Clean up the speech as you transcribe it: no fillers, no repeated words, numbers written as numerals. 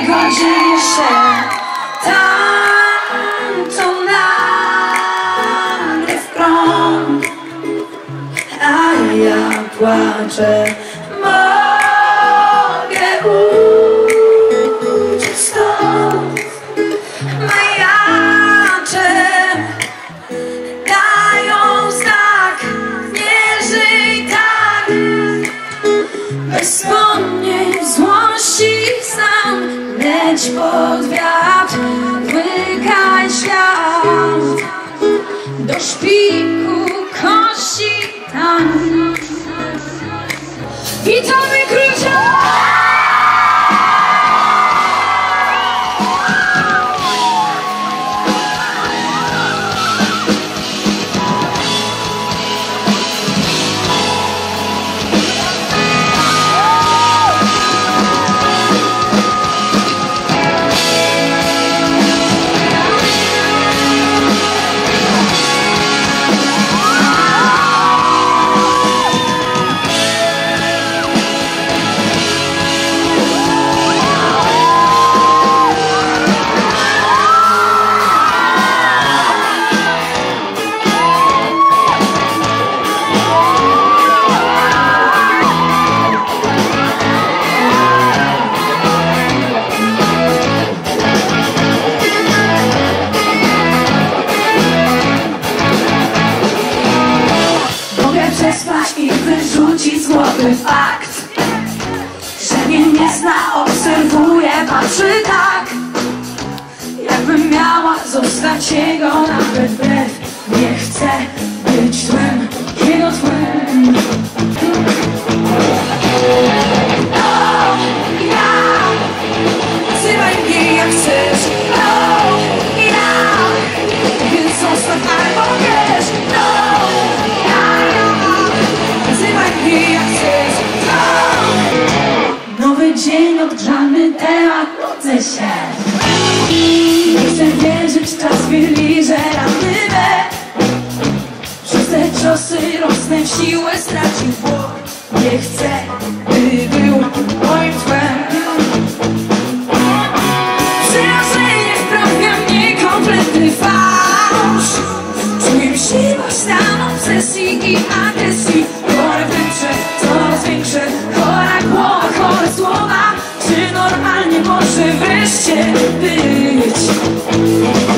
godzimy się tamto nagle w prąd, a ja płaczę. Mogę uciec stąd, majacze dają znak, nie żyj tak. Bez wspomnień złości sam, leć pod wiatr, łykaj świat. Do szpiku kości tam. Witamy Krucia! I wyrzucić z głowy fakt, że mnie nie zna, obserwuje, patrzy tak, jakbym miała zostać jego nawet wbrew. Nie chcę być tłem, jego tłem. Nazywaj mnie jak chcesz, więc zostaw albo wiesz. Nowy dzień, odgrzany temat, rodzę się. Nie chcę wierzyć, czas chwili, że rany we. Przez te ciosy rosnę w siłę, stracił błąd. Nie chcę, by był moim tłem. Przerażenie wprawia mnie kompletny fałsz. Czuję siłę stan obsesji i agresji. Chore wnętrze, coraz większe, chora głowa, chore słowa. Czy normalnie może wreszcie być?